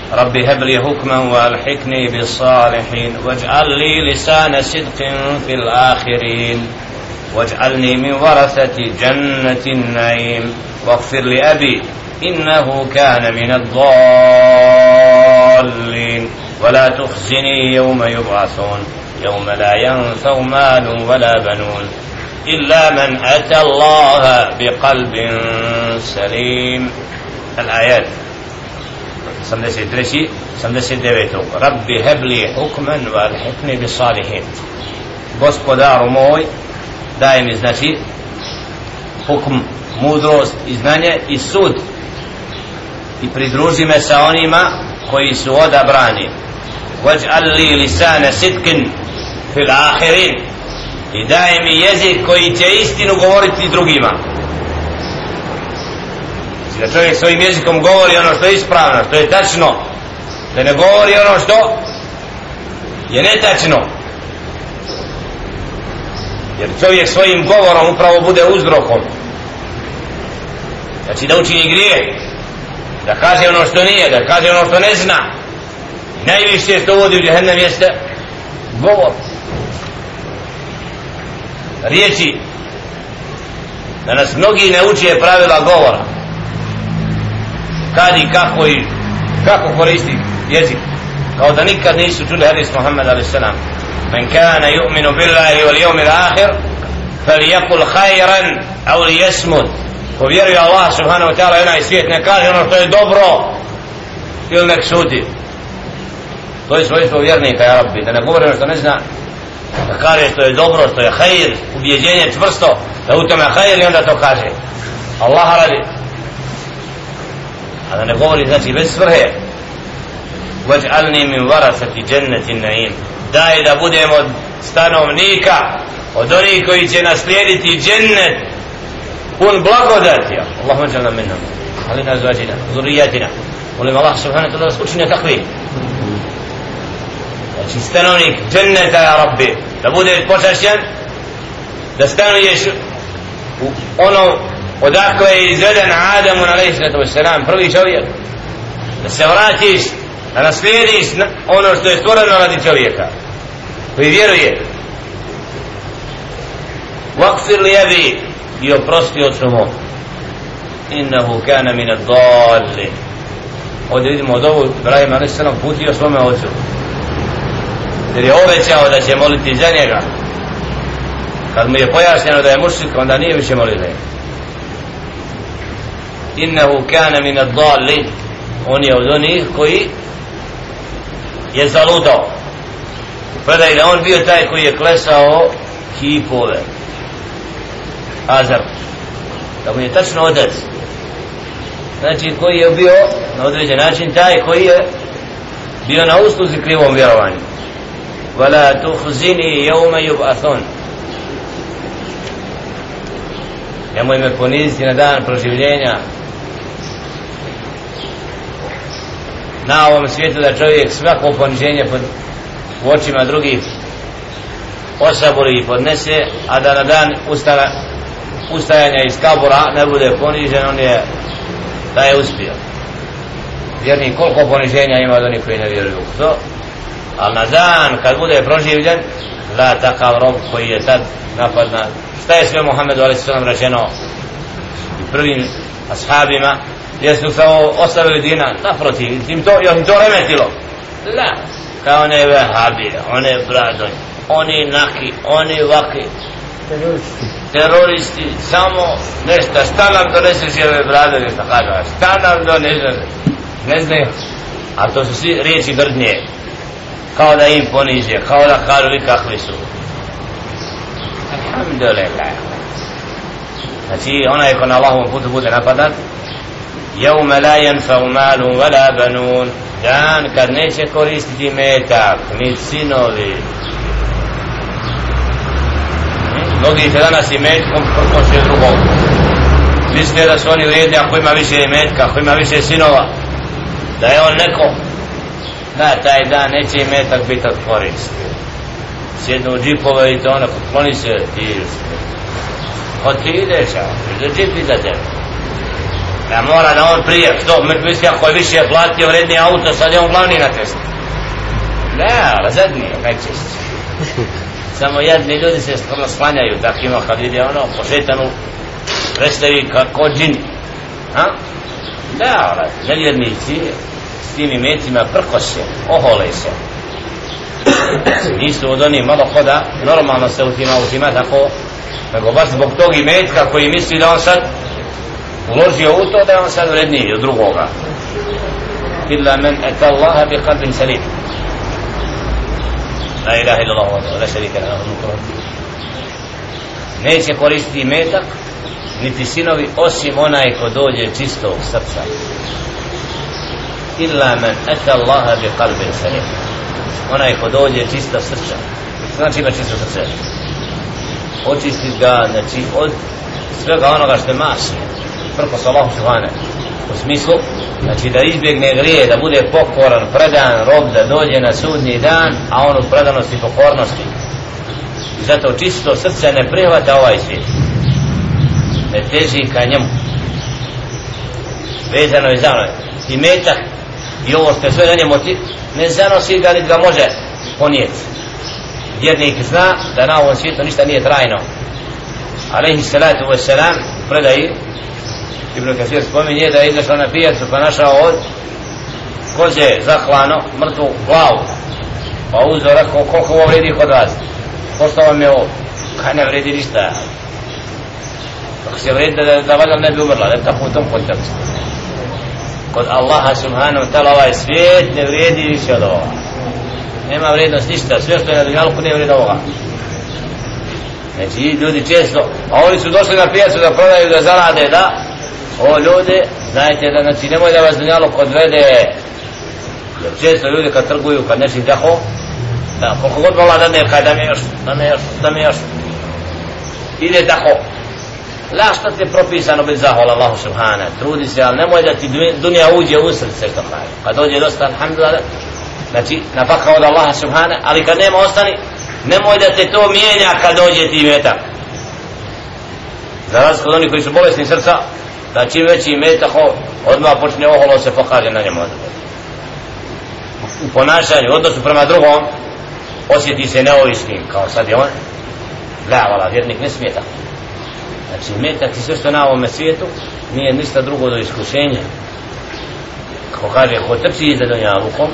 رب هب لي حكما والحقني بالصالحين واجعل لي لسان صدق في الآخرين واجعلني من ورثة جنة النعيم واغفر لأبي إنه كان من الضالين ولا تخزني يوم يبعثون يوم لا ينفع مال ولا بنون إلا من أتى الله بقلب سليم. الآيات 83 79. Rabbi hebli hukman wa alhiqni bis salihin. Gospodaru moj, daj mi znači hukm, mudrost i znanje i sud i pridruži me sa onima koji su odabrani. Waj'al li lisana sidqin fil akhirin, i daj mi jezik koji će istinu govoriti drugima. Da čovjek svojim jezikom govori ono što je ispravno, što je tačno, da ne govori ono što je netačno, jer čovjek svojim govorom upravo bude uzrokom, znači da učini grijeh, da kaže ono što nije, da kaže ono što ne zna. Najviše što vodi u džehennem jeste govor, riječi. Danas mnogi ne uče pravila govora, kad i kako koristi jezik, kao da nikad nisu čuli hadis Muhammed a.s. Men kana yu'minu billahi wal yawmil akhir falyakul khayran aw liyasmut. Ko vjeruje Allah subhanahu wa ta'ala i onaj svijet, ne kaže ono što je dobro ili nek šuti. To je svojstvo vjernika, ja Rabbi, da ne govori ono što ne zna, da kaže što je dobro, što je khair, ubjeđenje čvrsto da u tome khair, i onda to kaže Allah radi, a da ne govori znači bez svrhe. Waj'alni min warasati jannati na'im, daj da budem od stanovnika, od onih koji će naslijediti džennet pun blagodati. Allahumma ij'alna minhum, halina azwajina, zurriyatina. Molim Allah subhanahu wa ta'ala da učini takvi, znači stanovnik dženneta, ja Rabbi, da budeš počašćen, da stanuješ u ono odakle je izveden Adamu a.s. prvi čovjek, da se vratiš, da naslijediš ono što je stvoreno radi čovjeka koji vjeruje. Waqfir li abi, i oprosti ocu mom, innahu kana min ad-dallin. Ovdje vidimo od ovu Ibrahim a.s. putio svome ocu, jer je obećao da će moliti za njega. Kad mu je pojašnjeno da je mušrik, onda nije više molio za njega. Innahu kana min ad-dallin, on je od onih koji je zaludao. Predaj da on bio taj koji je klesao kipove, Azar, da mu je tačno otac, znači koji je bio na određen način taj koji je bio na usluzi krivom vjerovanju. Wala tukhzini yawma yub'athun, nemoj me poniziti na dan proživljenja. Na ovom svijetu da čovjek svako poniženje u očima drugih osabori i podnese, a da na dan ustajanja iz kabura ne bude ponižen, on je da je uspio. Vjernik koliko poniženja ima od onih koji ne vjeruju u to, ali na dan kad bude proživljen, la takav rob koji je tad napadna. Šta je sve Muhammedu a.s. rečeno i prvim ashabima, jesu samo ostavili dina, naprotiv, im to remetilo. La, kao one vehabije, one bradonje, oni naki, oni vaki, teroristi, samo nešto, šta nam doneseš i ove bradonje, šta kaže, šta nam doneseš, ne znaju, a to su svi riječi grdnje, kao da im poniže, kao da kažu vi kakvi su. Alhamdulillah. Znači onaj ko na Allahovom putu bude napadan, jevme la yanfa'u malun wala banun, dan kad neće koristiti metak ni sinovi. Mnogi će danas i metkom prkoše drugog, misle da su oni vrijedni ako ima više metka, ako ima više sinova, da je on neko. Da, taj dan neće i metak biti od koristi. Sjednu u džipove i to ono, kloni se, ti od ti ideš, za džip iza tebe. Da mora da on prije, što misli ako je više platio vrednije auto, sad je on glavni na testu. Ne, zadnije, najčešće. Samo jedni ljudi se sklanjaju takvima kad vidi ono po šetanu predstavi kao džin. Da, nevjernici s tim imecima prkose, ohole se. Nisu od onih malo hoda, normalno se u tim autima tako, nego baš zbog tog imetka koji misli da on sad uložio u to, da je on sad vredniji od drugoga. Illa men eta Allaha bi qalbin salim. La ilaha illallah wa la sharika lahu. Neće koristiti imetak niti sinovi osim onaj ko dođe čistog srca. Illa men eta Allaha bi qalbin salim. Onaj ko dođe čista srca. Znači ima čisto srce. Očisti ga, znači od svega onoga što je masno. Prko sa Allahu subhane. U smislu, znači da izbjegne grije, da bude pokoran, predan rob, da dođe na sudnji dan, a on u predanosti i pokornosti. I zato čisto srce ne prihvata ovaj svijet. Ne teži ka njemu. Vezano je za ono. I metak i ovo što je sve na njemu ne zanosi ga, niti ga može ponijeti. Vjernik zna da na ovom svijetu ništa nije trajno. Alejhi salatu wassalam predaji Ibn Kasir spominje da je izašao na pijacu pa našao od koze zaklano mrtvu glavu, pa uzeo rekao koliko ovo vredi kod vas, pošto vam je ovo, kaj ne vredi ništa, ako se vredi da valjda ne bi umrla, ne tako u tom kontekstu. Kod Allaha subhanahu wa ta'ala ovaj svijet ne vredi više od ovoga, nema vrijednost ništa, sve što je na dunjalku ne vredi ovoga. Znači ljudi često, a oni su došli na pijacu da prodaju, da zarade, da o ljudi, znajte da, znači nemoj da vas dunjaluk odvede, jer često ljudi kad trguju, kad nečim tako, da koliko god vola da ne, kaj da mi još, ide tako. La što ti je propisano biti zahvala Allahu subhana, trudi se, ali nemoj da ti dunja uđe u srce što kaže. Kad dođe dosta, alhamdulillah, znači napaka od Allaha subhana, ali kad nema ostani, nemoj da te to mijenja kad dođe ti metak. Za razliku od onih koji su bolesni srca, da čim veći imetak odmah počne oholo se pokaže na njemu. U ponašanju, u odnosu prema drugom, osjeti se neovisnim, kao sad je on. Vala, vjernik ne smije tako. Znači imetak i sve što na ovome svijetu nije ništa drugo do iskušenja. Kako kaže, ko trči za dunjalukom,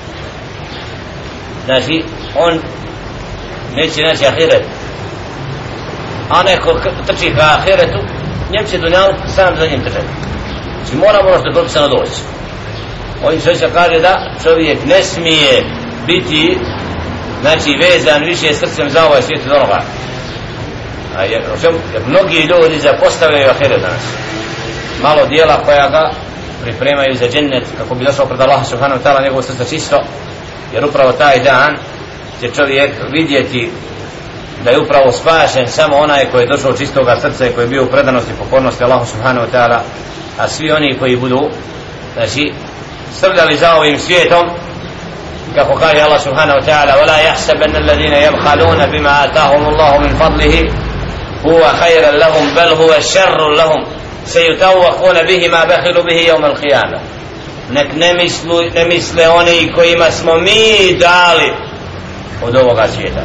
znači on neće naći ahiret, a neko trči ka ahiretu, njem će dunjaluk sam za njim trčati. Znači moramo ono što je propisano doći. Ovim se kaže da čovjek ne smije biti, znači vezan više srcem za ovaj svijet od onoga. Jer mnogi ljudi zapostavljaju ahiret danas. Malo dijela koja ga pripremaju za džennet kako bi došao pred Allaha subhanahu wa ta'ala njegovo srce čisto, jer upravo taj dan će čovjek vidjeti da je upravo spašen samo onaj koji je došao čistoga srca i koji je bio u predanosti i pokornosti Allahu subhanahu wa ta'ala, a svi oni koji budu, znači, srljali za ovim svijetom, kako kaže Allah subhanahu wa ta'ala, وَلَا يَحْسَبَنَّ الَّذِينَ يَبْخَلُونَ بِمَا آتَاهُمُ اللَّهُ مِنْ فَضْلِهِ هُوَ خَيْرًا لَهُمْ بَلْ هُوَ شَرٌ لَهُمْ سَيُطَوَّقُونَ بِهِ مَا بَخِلُوا بِهِ يَوْمَ الْقِيَامَةِ. Nek ne misle oni kojima smo mi dali od ovoga svijeta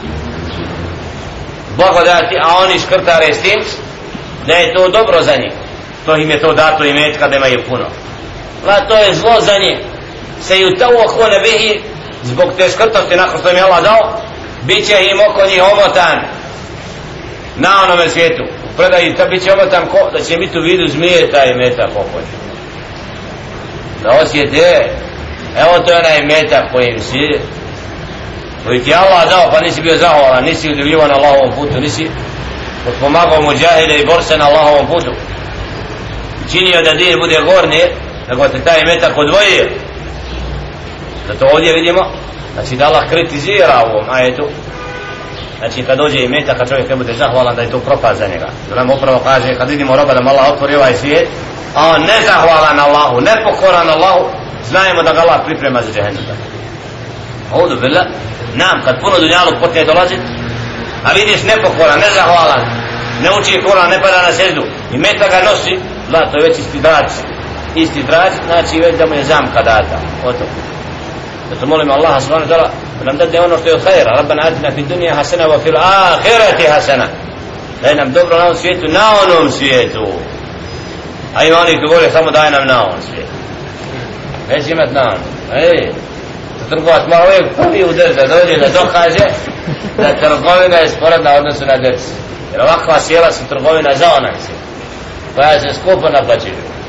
blagodati, a oni škrtare s tim da je to dobro za njih, to im je to dato imetka da imaju puno, a to je zlo za njih. Se yutawakuna bihi, zbog te škrtosti nakon što im je Allah dao, bit će im oko njih omotan na onome svijetu. Predaj, bit će omotan ko, da će biti u vidu zmije taj imetak oko njih, da osjete, evo to je onaj imetak kojim si, koji ti Allah dao, pa nisi bio zahvalan, nisi udjeljivan na Allahovom putu, nisi potpomagao muđahide i borce na Allahovom putu, činio da din bude gornije, nego te taj imetak odvojio. Zato ovdje vidimo, znači da Allah kritizira u ovom ajetu, znači kad dođe imetak, kad čovjek ne bude zahvalan, da je to propast za njega. Jer nam upravo kaže, kad vidimo roba da mu Allah otvori ovaj svijet, a on nezahvalan Allahu, nepokoran Allahu, znajemo da ga Allah priprema za džehennem. Audu billah, nam kad puno dunjaluk počne dolazit, a vidiš nepokoran, nezahvalan, ne uči Kur'an, ne pada na sejdu, i meta ga nosi, zlato je već isti drač, znači već da mu je zamka data o to. Zato molimo Allaha subhanahu wa ta'ala da nam dadne ono što je od hajra. Rabbana atina fi dunija hasana wa fil ahirati hasana, daj nam dobro na ovom svijetu, na onom svijetu. A ima oni koji govore samo daj nam na ovom svijetu, neće imat na onom. Trgovac mora uvijek prvi udrž da dođe da dokaže da trgovina je sporedna odnosu na djeci, jer ovakva sjela su trgovina za onaj svijet koja se skupo naplaćuju.